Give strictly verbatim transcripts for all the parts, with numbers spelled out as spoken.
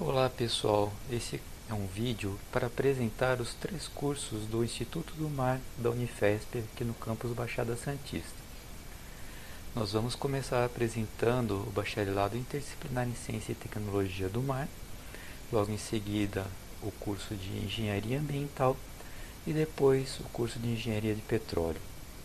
Olá pessoal, esse é um vídeo para apresentar os três cursos do Instituto do Mar da Unifesp aqui no campus Baixada Santista. Nós vamos começar apresentando o Bacharelado Interdisciplinar em Ciência e Tecnologia do Mar, logo em seguida o curso de Engenharia Ambiental e depois o curso de Engenharia de Petróleo.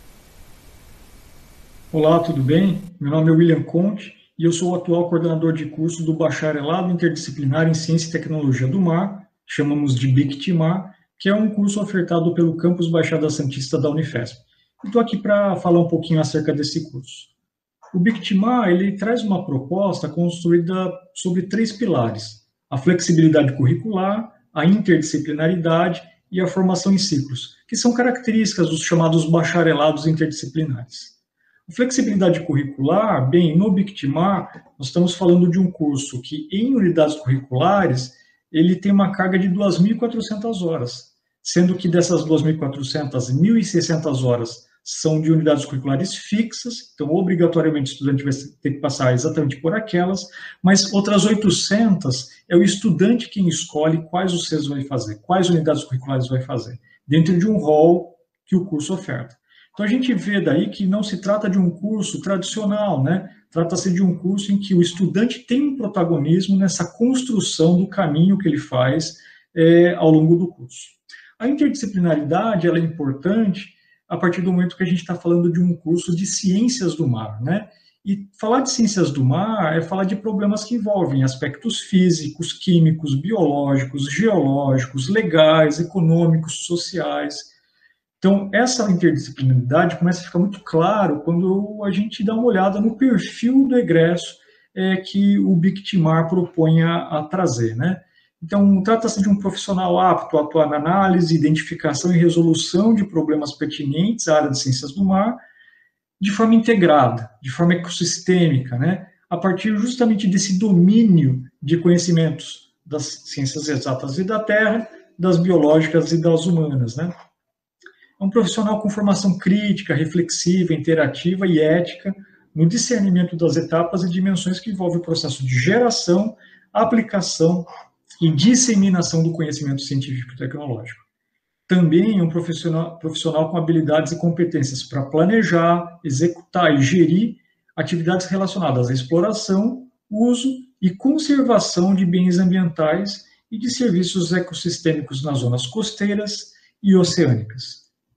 Olá, tudo bem? Meu nome é William Conte e eu sou o atual coordenador de curso do Bacharelado Interdisciplinar em Ciência e Tecnologia do Mar, chamamos de BICTMAR, que é um curso ofertado pelo campus Baixada Santista da Unifesp. Estou aqui para falar um pouquinho acerca desse curso. O BICTMAR ele traz uma proposta construída sobre três pilares: a flexibilidade curricular, a interdisciplinaridade e a formação em ciclos, que são características dos chamados bacharelados interdisciplinares. A flexibilidade curricular, bem, no BICTMAR, nós estamos falando de um curso que, em unidades curriculares, ele tem uma carga de duas mil e quatrocentas horas, sendo que dessas duas mil e quatrocentas, mil e seiscentas horas são de unidades curriculares fixas, então obrigatoriamente o estudante vai ter que passar exatamente por aquelas, mas outras oitocentas é o estudante quem escolhe quais os Cs vai fazer, quais unidades curriculares vai fazer, dentro de um rol que o curso oferta. Então a gente vê daí que não se trata de um curso tradicional, né? Trata-se de um curso em que o estudante tem um protagonismo nessa construção do caminho que ele faz é, ao longo do curso. A interdisciplinaridade ela é importante a partir do momento que a gente está falando de um curso de ciências do mar, né? E falar de ciências do mar é falar de problemas que envolvem aspectos físicos, químicos, biológicos, geológicos, legais, econômicos, sociais. Então, essa interdisciplinaridade começa a ficar muito claro quando a gente dá uma olhada no perfil do egresso é, que o BICTMAR propõe a, a trazer, né? Então, trata-se de um profissional apto a atuar na análise, identificação e resolução de problemas pertinentes à área de ciências do mar, de forma integrada, de forma ecossistêmica, né? A partir justamente desse domínio de conhecimentos das ciências exatas e da Terra, das biológicas e das humanas, né? É um profissional com formação crítica, reflexiva, interativa e ética no discernimento das etapas e dimensões que envolvem o processo de geração, aplicação e disseminação do conhecimento científico e tecnológico. Também é um profissional, profissional com habilidades e competências para planejar, executar e gerir atividades relacionadas à exploração, uso e conservação de bens ambientais e de serviços ecossistêmicos nas zonas costeiras e oceânicas.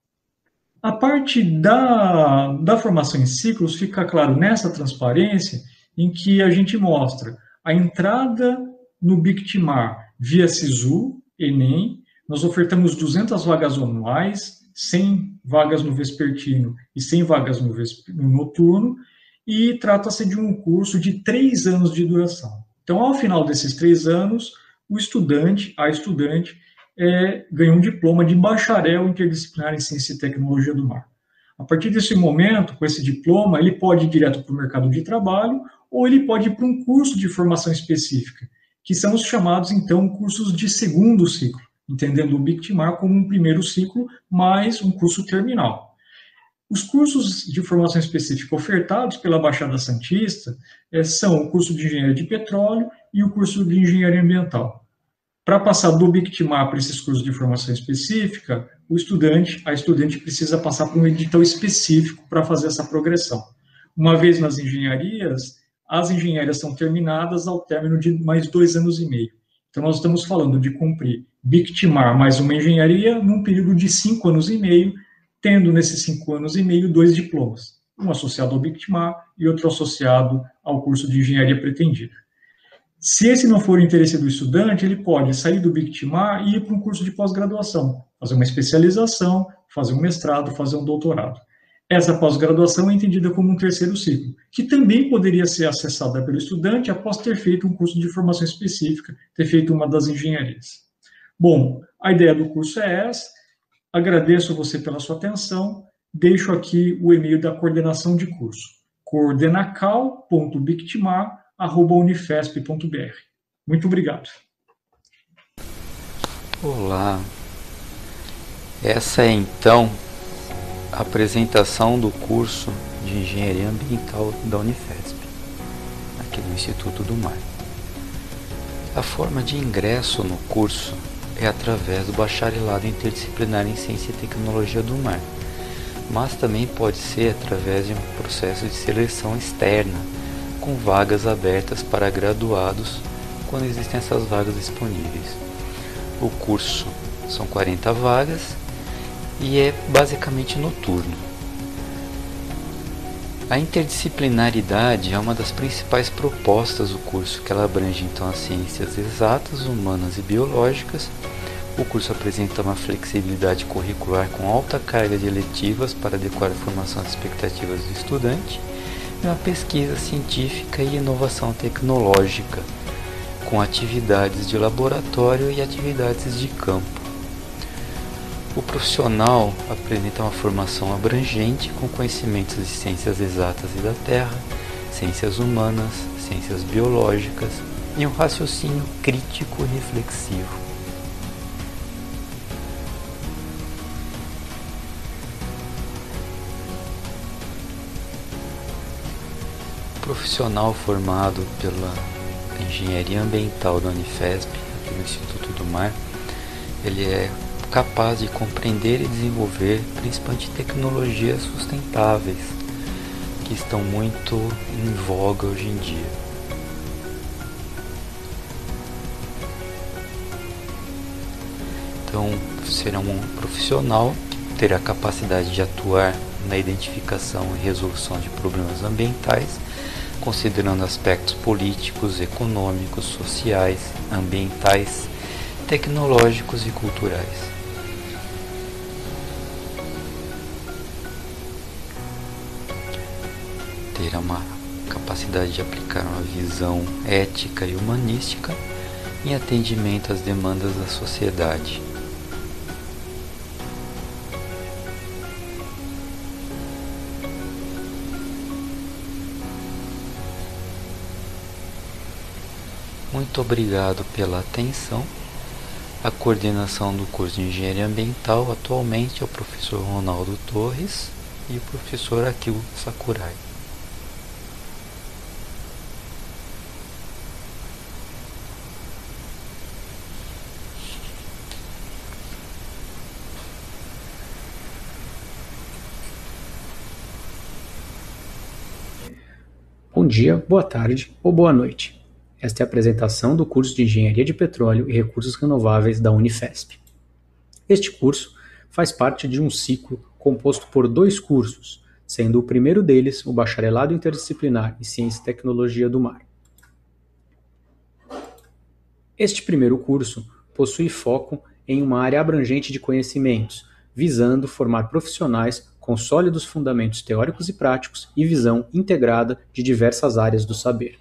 A parte da, da formação em ciclos fica claro nessa transparência em que a gente mostra a entrada no BICTMAR via SISU, Enem. Nós ofertamos duzentas vagas anuais, cem vagas no vespertino e cem vagas no, vesp... no noturno, e trata-se de um curso de três anos de duração. Então, ao final desses três anos, o estudante, a estudante, É, ganhou um diploma de bacharel interdisciplinar em ciência e tecnologia do mar. A partir desse momento, com esse diploma, ele pode ir direto para o mercado de trabalho ou ele pode ir para um curso de formação específica, que são os chamados, então, cursos de segundo ciclo, entendendo o BICTMAR como um primeiro ciclo mais um curso terminal. Os cursos de formação específica ofertados pela Baixada Santista é, são o curso de Engenharia de Petróleo e o curso de Engenharia Ambiental. Para passar do BICTMAR para esses cursos de formação específica, o estudante, a estudante precisa passar por um edital específico para fazer essa progressão. Uma vez nas engenharias, as engenharias são terminadas ao término de mais dois anos e meio. Então, nós estamos falando de cumprir BICTMAR mais uma engenharia num período de cinco anos e meio, tendo nesses cinco anos e meio dois diplomas, um associado ao BICTMAR e outro associado ao curso de engenharia pretendida. Se esse não for o interesse do estudante, ele pode sair do BICTMAR e ir para um curso de pós-graduação, fazer uma especialização, fazer um mestrado, fazer um doutorado. Essa pós-graduação é entendida como um terceiro ciclo, que também poderia ser acessada pelo estudante após ter feito um curso de formação específica, ter feito uma das engenharias. Bom, a ideia do curso é essa. Agradeço a você pela sua atenção. Deixo aqui o e-mail da coordenação de curso, coordenacal ponto bictmar arroba unifesp ponto br. Muito obrigado. Olá, essa é então a apresentação do curso de Engenharia Ambiental da Unifesp, aqui no Instituto do Mar. A forma de ingresso no curso é através do Bacharelado Interdisciplinar em Ciência e Tecnologia do Mar, mas também pode ser através de um processo de seleção externa, com vagas abertas para graduados quando existem essas vagas disponíveis. O curso são quarenta vagas e é basicamente noturno. A interdisciplinaridade é uma das principais propostas do curso, que ela abrange então as ciências exatas, humanas e biológicas. O curso apresenta uma flexibilidade curricular com alta carga de eletivas para adequar a formação às expectativas do estudante e uma pesquisa científica e inovação tecnológica, com atividades de laboratório e atividades de campo. O profissional apresenta uma formação abrangente com conhecimentos de ciências exatas e da Terra, ciências humanas, ciências biológicas e um raciocínio crítico e reflexivo. O profissional formado pela Engenharia Ambiental da Unifesp, aqui no Instituto do Mar, ele é capaz de compreender e desenvolver principalmente tecnologias sustentáveis que estão muito em voga hoje em dia. Então, será um profissional que terá a capacidade de atuar na identificação e resolução de problemas ambientais, considerando aspectos políticos, econômicos, sociais, ambientais, tecnológicos e culturais. Terá uma capacidade de aplicar uma visão ética e humanística em atendimento às demandas da sociedade. Muito obrigado pela atenção. A coordenação do curso de Engenharia Ambiental atualmente é o professor Ronaldo Torres e o professor Akil Sakurai. Bom dia, boa tarde ou boa noite. Esta é a apresentação do curso de Engenharia de Petróleo e Recursos Renováveis da Unifesp. Este curso faz parte de um ciclo composto por dois cursos, sendo o primeiro deles o Bacharelado Interdisciplinar em Ciência e Tecnologia do Mar. Este primeiro curso possui foco em uma área abrangente de conhecimentos, visando formar profissionais com sólidos fundamentos teóricos e práticos e visão integrada de diversas áreas do saber.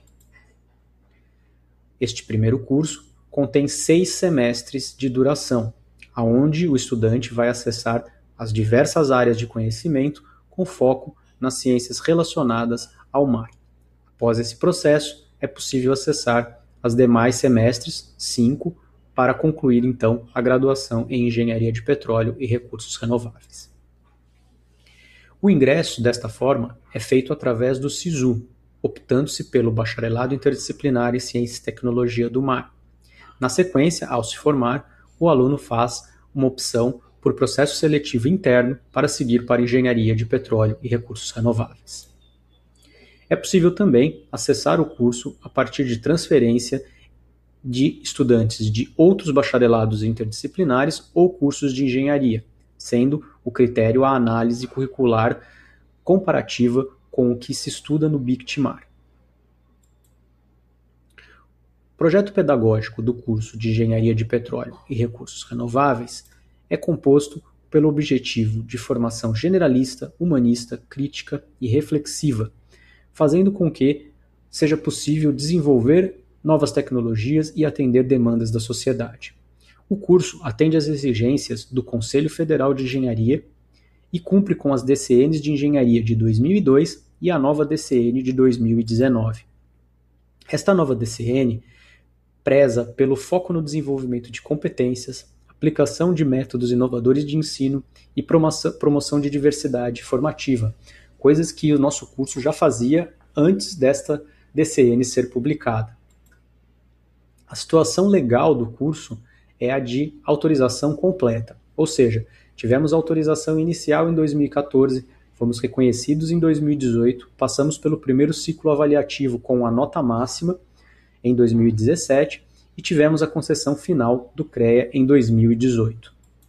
Este primeiro curso contém seis semestres de duração, onde o estudante vai acessar as diversas áreas de conhecimento com foco nas ciências relacionadas ao mar. Após esse processo, é possível acessar as demais semestres, cinco, para concluir então a graduação em Engenharia de Petróleo e Recursos Renováveis. O ingresso, desta forma, é feito através do SISU, optando-se pelo Bacharelado Interdisciplinar em Ciência e Tecnologia do Mar. Na sequência, ao se formar, o aluno faz uma opção por processo seletivo interno para seguir para Engenharia de Petróleo e Recursos Renováveis. É possível também acessar o curso a partir de transferência de estudantes de outros bacharelados interdisciplinares ou cursos de engenharia, sendo o critério a análise curricular comparativa com o que se estuda no B I C T Mar. O projeto pedagógico do curso de Engenharia de Petróleo e Recursos Renováveis é composto pelo objetivo de formação generalista, humanista, crítica e reflexiva, fazendo com que seja possível desenvolver novas tecnologias e atender demandas da sociedade. O curso atende às exigências do Conselho Federal de Engenharia e cumpre com as D C Ns de Engenharia de dois mil e dois e a nova D C N de dois mil e dezenove. Esta nova D C N preza pelo foco no desenvolvimento de competências, aplicação de métodos inovadores de ensino e promoção, promoção de diversidade formativa, coisas que o nosso curso já fazia antes desta D C N ser publicada. A situação legal do curso é a de autorização completa, ou seja, tivemos autorização inicial em dois mil e quatorze, fomos reconhecidos em dois mil e dezoito, passamos pelo primeiro ciclo avaliativo com a nota máxima em dois mil e dezessete e tivemos a concessão final do CREA em dois mil e dezoito.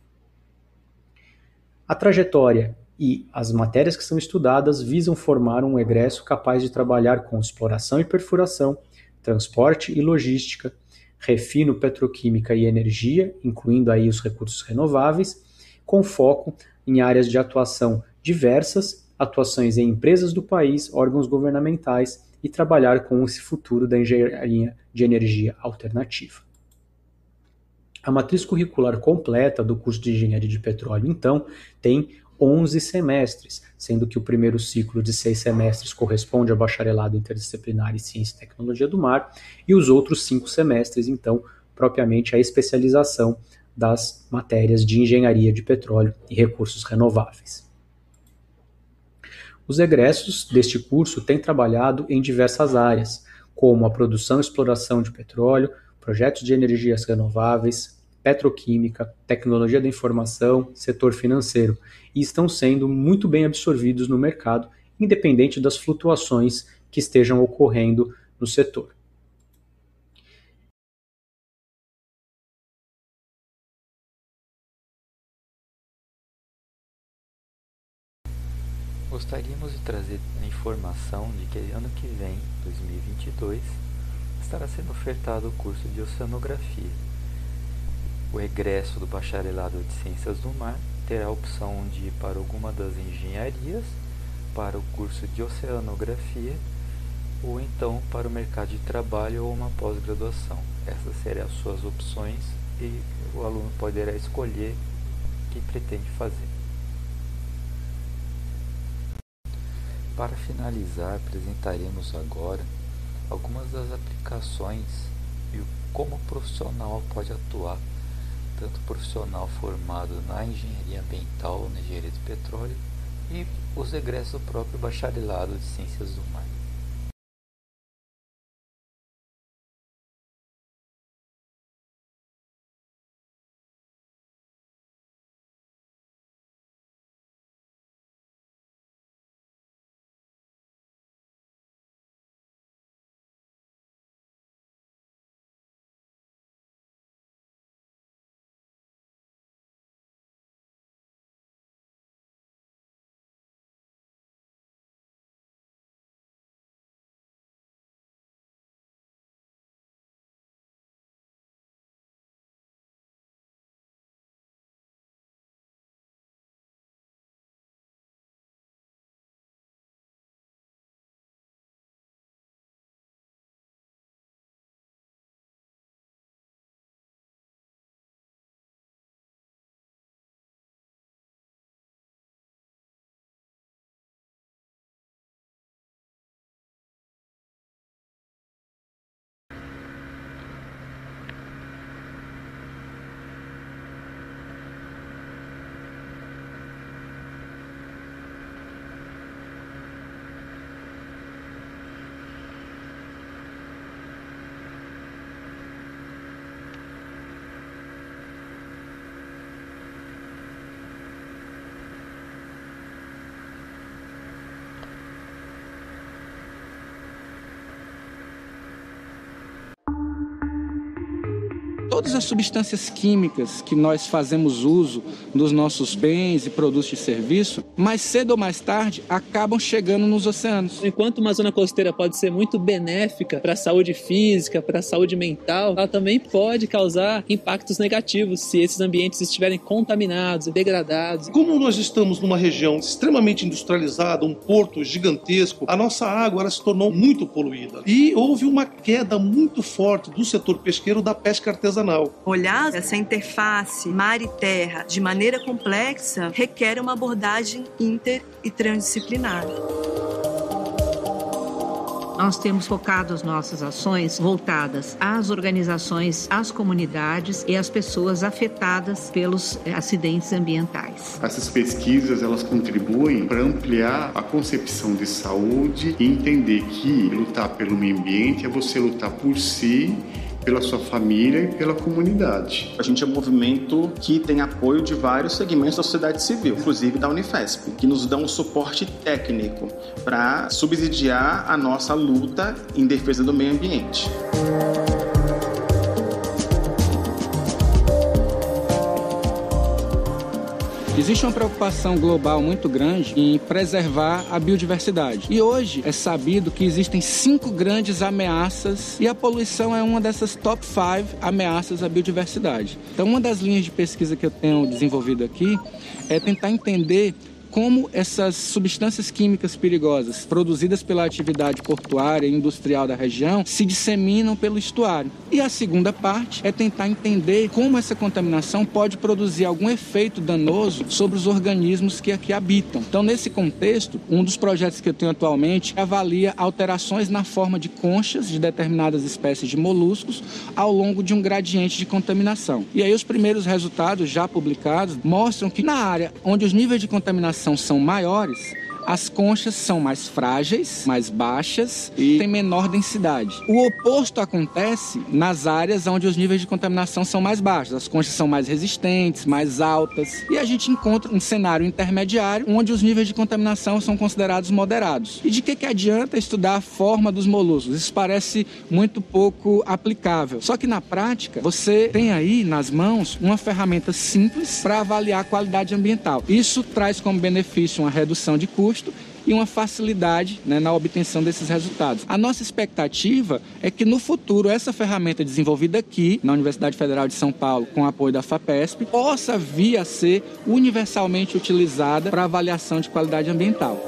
A trajetória e as matérias que são estudadas visam formar um egresso capaz de trabalhar com exploração e perfuração, transporte e logística, refino, petroquímica e energia, incluindo aí os recursos renováveis, com foco em áreas de atuação diversas, atuações em empresas do país, órgãos governamentais e trabalhar com esse futuro da engenharia de energia alternativa. A matriz curricular completa do curso de Engenharia de Petróleo, então, tem onze semestres, sendo que o primeiro ciclo de seis semestres corresponde ao bacharelado interdisciplinar em Ciência e Tecnologia do Mar, e os outros cinco semestres, então, propriamente a especialização das matérias de Engenharia de Petróleo e Recursos Renováveis. Os egressos deste curso têm trabalhado em diversas áreas, como a produção e exploração de petróleo, projetos de energias renováveis, petroquímica, tecnologia da informação, setor financeiro, e estão sendo muito bem absorvidos no mercado, independente das flutuações que estejam ocorrendo no setor. Gostaríamos de trazer a informação de que ano que vem, dois mil e vinte e dois, estará sendo ofertado o curso de Oceanografia. O egresso do bacharelado de Ciências do Mar terá a opção de ir para alguma das engenharias, para o curso de Oceanografia, ou então para o mercado de trabalho ou uma pós-graduação. Essas serão as suas opções e o aluno poderá escolher o que pretende fazer. Para finalizar, apresentaremos agora algumas das aplicações e como o profissional pode atuar, tanto profissional formado na engenharia ambiental, na engenharia de petróleo e os egressos do próprio bacharelado de Ciências do Mar. Todas as substâncias químicas que nós fazemos uso dos nossos bens e produtos de serviço, mais cedo ou mais tarde, acabam chegando nos oceanos. Enquanto uma zona costeira pode ser muito benéfica para a saúde física, para a saúde mental, ela também pode causar impactos negativos se esses ambientes estiverem contaminados e degradados. Como nós estamos numa região extremamente industrializada, um porto gigantesco, a nossa água ela se tornou muito poluída. E houve uma queda muito forte do setor pesqueiro da pesca artesanal. Olhar essa interface mar e terra de maneira complexa requer uma abordagem inter e transdisciplinar. Nós temos focado as nossas ações voltadas às organizações, às comunidades e às pessoas afetadas pelos acidentes ambientais. Essas pesquisas elas contribuem para ampliar a concepção de saúde e entender que lutar pelo meio ambiente é você lutar por si pela sua família e pela comunidade. A gente é um movimento que tem apoio de vários segmentos da sociedade civil, inclusive da Unifesp, que nos dão um suporte técnico para subsidiar a nossa luta em defesa do meio ambiente. Existe uma preocupação global muito grande em preservar a biodiversidade. E hoje é sabido que existem cinco grandes ameaças e a poluição é uma dessas top five ameaças à biodiversidade. Então, uma das linhas de pesquisa que eu tenho desenvolvido aqui é tentar entender como essas substâncias químicas perigosas produzidas pela atividade portuária e industrial da região se disseminam pelo estuário. E a segunda parte é tentar entender como essa contaminação pode produzir algum efeito danoso sobre os organismos que aqui habitam. Então, nesse contexto, um dos projetos que eu tenho atualmente avalia alterações na forma de conchas de determinadas espécies de moluscos ao longo de um gradiente de contaminação. E aí os primeiros resultados já publicados mostram que na área onde os níveis de contaminação são maiores, as conchas são mais frágeis, mais baixas e têm menor densidade. O oposto acontece nas áreas onde os níveis de contaminação são mais baixos. As conchas são mais resistentes, mais altas. E a gente encontra um cenário intermediário onde os níveis de contaminação são considerados moderados. E de que, que adianta estudar a forma dos moluscos? Isso parece muito pouco aplicável. Só que na prática, você tem aí nas mãos uma ferramenta simples para avaliar a qualidade ambiental. Isso traz como benefício uma redução de custos e uma facilidade, né, na obtenção desses resultados. A nossa expectativa é que no futuro essa ferramenta desenvolvida aqui na Universidade Federal de São Paulo com o apoio da FAPESP possa vir a ser universalmente utilizada para avaliação de qualidade ambiental.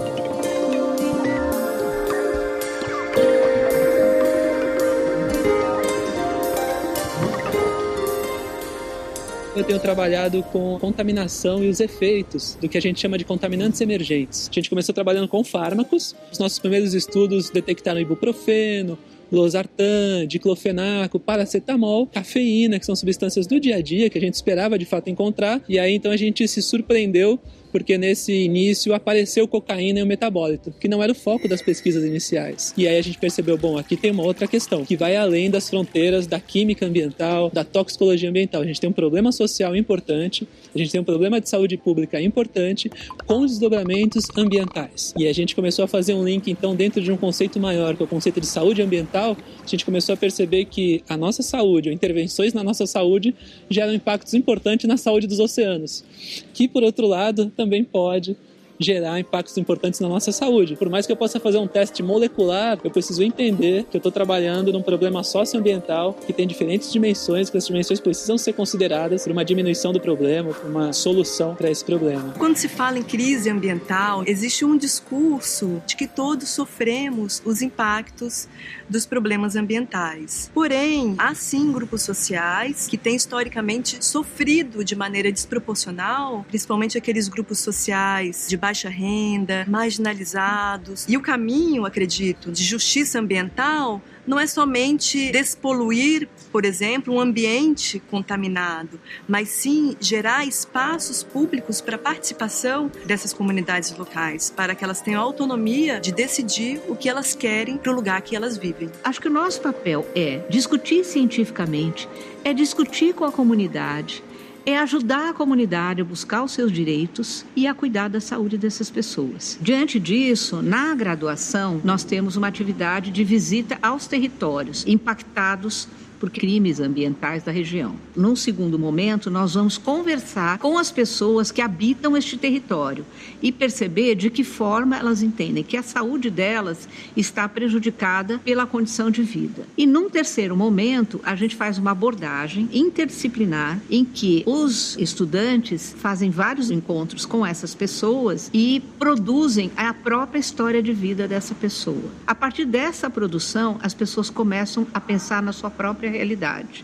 Eu tenho trabalhado com contaminação e os efeitos do que a gente chama de contaminantes emergentes. A gente começou trabalhando com fármacos. Os nossos primeiros estudos detectaram ibuprofeno, losartan, diclofenaco, paracetamol, cafeína, que são substâncias do dia a dia que a gente esperava de fato encontrar. E aí então a gente se surpreendeu porque nesse início apareceu cocaína e o metabólito, que não era o foco das pesquisas iniciais. E aí a gente percebeu, bom, aqui tem uma outra questão, que vai além das fronteiras da química ambiental, da toxicologia ambiental. A gente tem um problema social importante, a gente tem um problema de saúde pública importante, com desdobramentos ambientais. E a gente começou a fazer um link, então, dentro de um conceito maior, que é o conceito de saúde ambiental. A gente começou a perceber que a nossa saúde, ou intervenções na nossa saúde, geram impactos importantes na saúde dos oceanos, que, por outro lado, também pode gerar impactos importantes na nossa saúde. Por mais que eu possa fazer um teste molecular, eu preciso entender que eu estou trabalhando num problema socioambiental que tem diferentes dimensões, que as dimensões precisam ser consideradas para uma diminuição do problema, para uma solução para esse problema. Quando se fala em crise ambiental, existe um discurso de que todos sofremos os impactos dos problemas ambientais. Porém, há sim grupos sociais que têm historicamente sofrido de maneira desproporcional, principalmente aqueles grupos sociais de baixa renda, marginalizados. E o caminho, acredito, de justiça ambiental não é somente despoluir, por exemplo, um ambiente contaminado, mas sim gerar espaços públicos para a participação dessas comunidades locais, para que elas tenham autonomia de decidir o que elas querem para o lugar que elas vivem. Acho que o nosso papel é discutir cientificamente, é discutir com a comunidade, é ajudar a comunidade a buscar os seus direitos e a cuidar da saúde dessas pessoas. Diante disso, na graduação, nós temos uma atividade de visita aos territórios impactados por crimes ambientais da região. Num segundo momento, nós vamos conversar com as pessoas que habitam este território e perceber de que forma elas entendem que a saúde delas está prejudicada pela condição de vida. E num terceiro momento, a gente faz uma abordagem interdisciplinar em que os estudantes fazem vários encontros com essas pessoas e produzem a própria história de vida dessa pessoa. A partir dessa produção, as pessoas começam a pensar na sua própria realidade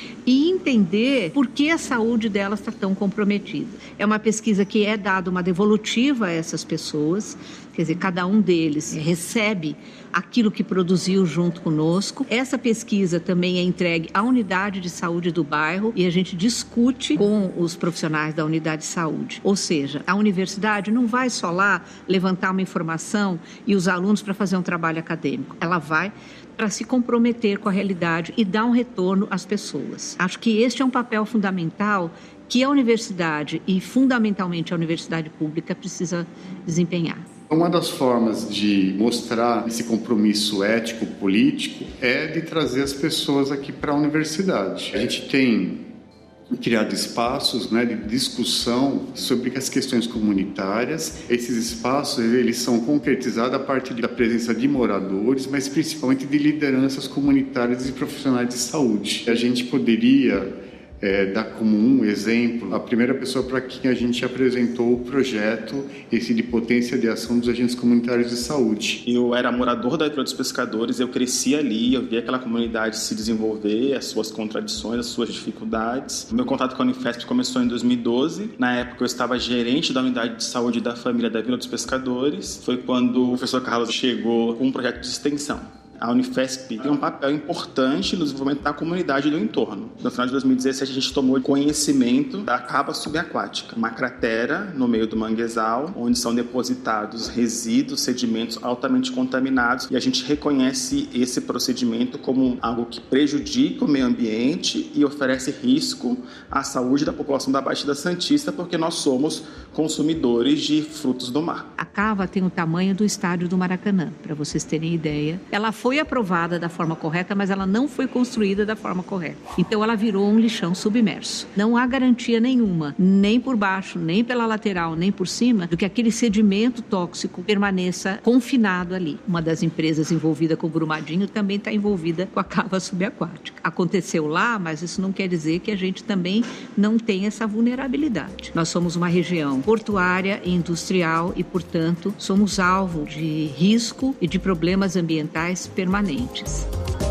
e entender por que a saúde delas está tão comprometida. É uma pesquisa que é dada uma devolutiva a essas pessoas, quer dizer, cada um deles recebe aquilo que produziu junto conosco. Essa pesquisa também é entregue à unidade de saúde do bairro e a gente discute com os profissionais da unidade de saúde. Ou seja, a universidade não vai só lá levantar uma informação e os alunos para fazer um trabalho acadêmico. Ela vai para se comprometer com a realidade e dar um retorno às pessoas. Acho que este é um papel fundamental que a universidade e fundamentalmente a universidade pública precisa desempenhar. Uma das formas de mostrar esse compromisso ético-político é de trazer as pessoas aqui para a universidade. A gente tem criado espaços, né, de discussão sobre as questões comunitárias. Esses espaços eles são concretizados a partir da presença de moradores, mas principalmente de lideranças comunitárias e profissionais de saúde. A gente poderia É, dar como um exemplo a primeira pessoa para quem a gente apresentou o projeto esse de potência de ação dos agentes comunitários de saúde. Eu era morador da Vila dos Pescadores, eu cresci ali, eu vi aquela comunidade se desenvolver, as suas contradições, as suas dificuldades. O meu contato com a Unifesp começou em dois mil e doze. Na época eu estava gerente da unidade de saúde da família da Vila dos Pescadores. Foi quando o professor Carlos chegou com um projeto de extensão. A Unifesp tem um papel importante no desenvolvimento da comunidade do entorno. No final de dois mil e dezessete, a gente tomou conhecimento da cava subaquática, uma cratera no meio do manguezal, onde são depositados resíduos, sedimentos altamente contaminados, e a gente reconhece esse procedimento como algo que prejudica o meio ambiente e oferece risco à saúde da população da Baixada Santista, porque nós somos consumidores de frutos do mar. A cava tem o tamanho do estádio do Maracanã, para vocês terem ideia. Ela foi aprovada da forma correta, mas ela não foi construída da forma correta. Então ela virou um lixão submerso. Não há garantia nenhuma, nem por baixo, nem pela lateral, nem por cima, do que aquele sedimento tóxico permaneça confinado ali. Uma das empresas envolvida com o Brumadinho também está envolvida com a cava subaquática. Aconteceu lá, mas isso não quer dizer que a gente também não tem essa vulnerabilidade. Nós somos uma região portuária e industrial e, portanto, somos alvo de risco e de problemas ambientais permanentes.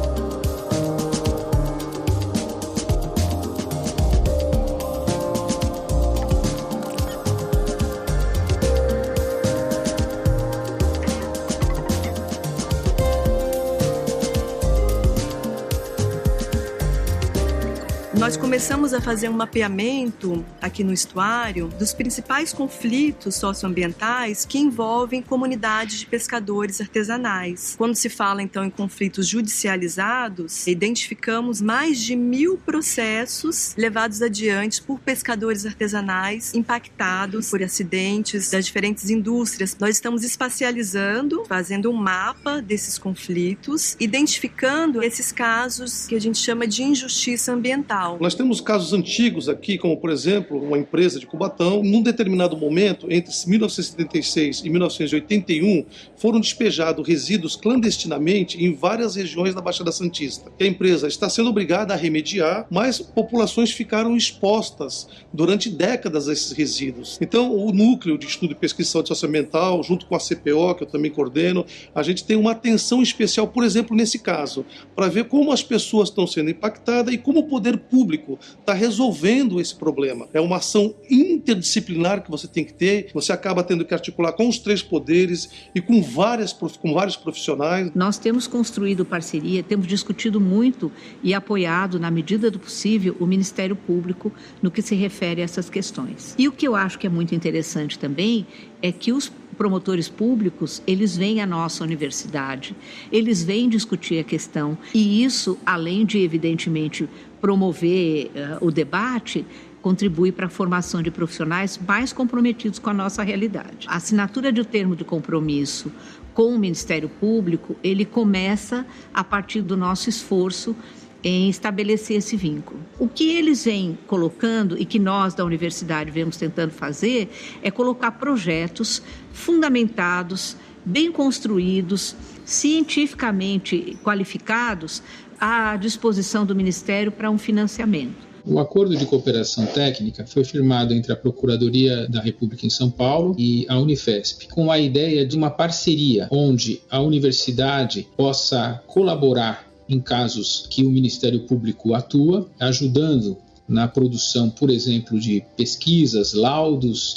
Nós começamos a fazer um mapeamento aqui no estuário dos principais conflitos socioambientais que envolvem comunidades de pescadores artesanais. Quando se fala, então, em conflitos judicializados, identificamos mais de mil processos levados adiante por pescadores artesanais impactados por acidentes das diferentes indústrias. Nós estamos espacializando, fazendo um mapa desses conflitos, identificando esses casos que a gente chama de injustiça ambiental. Nós temos casos antigos aqui, como, por exemplo, uma empresa de Cubatão. Num determinado momento, entre mil novecentos e setenta e seis e mil novecentos e oitenta e um, foram despejados resíduos clandestinamente em várias regiões da Baixada Santista. A empresa está sendo obrigada a remediar, mas populações ficaram expostas durante décadas a esses resíduos. Então, o Núcleo de Estudo e Pesquisa de Saúde Socioambiental, junto com a C P O, que eu também coordeno, a gente tem uma atenção especial, por exemplo, nesse caso, para ver como as pessoas estão sendo impactadas e como o poder público está resolvendo esse problema. É uma ação interdisciplinar que você tem que ter, você acaba tendo que articular com os três poderes e com, várias, com vários profissionais. Nós temos construído parceria, temos discutido muito e apoiado, na medida do possível, o Ministério Público no que se refere a essas questões. E o que eu acho que é muito interessante também é que os promotores públicos, eles vêm à nossa universidade, eles vêm discutir a questão, e isso, além de, evidentemente, promover uh, o debate, contribui para a formação de profissionais mais comprometidos com a nossa realidade. A assinatura de um termo de compromisso com o Ministério Público, ele começa a partir do nosso esforço em estabelecer esse vínculo. O que eles vêm colocando e que nós da universidade vemos tentando fazer é colocar projetos fundamentados, bem construídos, cientificamente qualificados à disposição do Ministério para um financiamento. O acordo de cooperação técnica foi firmado entre a Procuradoria da República em São Paulo e a Unifesp, com a ideia de uma parceria onde a universidade possa colaborar em casos que o Ministério Público atua, ajudando na produção, por exemplo, de pesquisas, laudos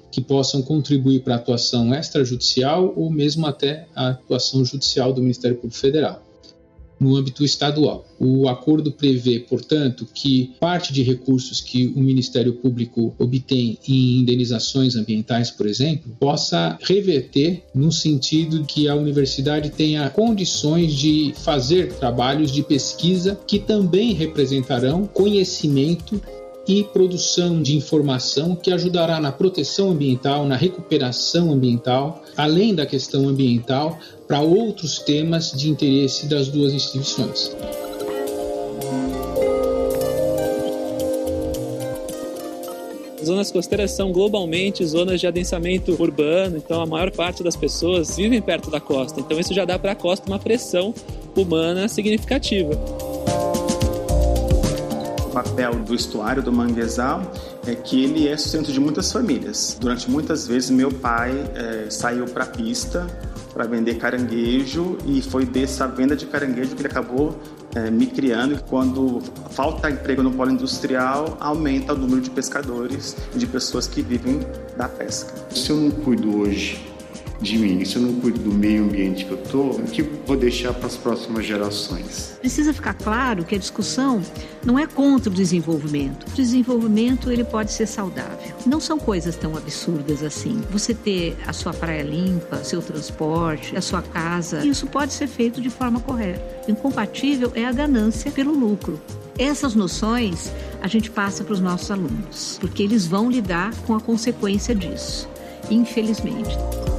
que possam contribuir para a atuação extrajudicial ou mesmo até a atuação judicial do Ministério Público Federal. No âmbito estadual, o acordo prevê, portanto, que parte de recursos que o Ministério Público obtém em indenizações ambientais, por exemplo, possa reverter no sentido que a universidade tenha condições de fazer trabalhos de pesquisa que também representarão conhecimento e produção de informação que ajudará na proteção ambiental, na recuperação ambiental, além da questão ambiental, para outros temas de interesse das duas instituições. Zonas costeiras são globalmente zonas de adensamento urbano, então a maior parte das pessoas vivem perto da costa, então isso já dá para a costa uma pressão humana significativa. O papel do estuário do manguezal é que ele é sustento de muitas famílias. Durante muitas vezes meu pai é, saiu para a pista para vender caranguejo e foi dessa venda de caranguejo que ele acabou é, me criando. E quando falta emprego no polo industrial, aumenta o número de pescadores e de pessoas que vivem da pesca. Se eu não cuido hoje de mim, se eu não cuido do meio ambiente que eu estou, o que vou deixar para as próximas gerações? Precisa ficar claro que a discussão não é contra o desenvolvimento. O desenvolvimento ele pode ser saudável. Não são coisas tão absurdas assim. Você ter a sua praia limpa, seu transporte, a sua casa, isso pode ser feito de forma correta. Incompatível é a ganância pelo lucro. Essas noções a gente passa para os nossos alunos, porque eles vão lidar com a consequência disso, infelizmente.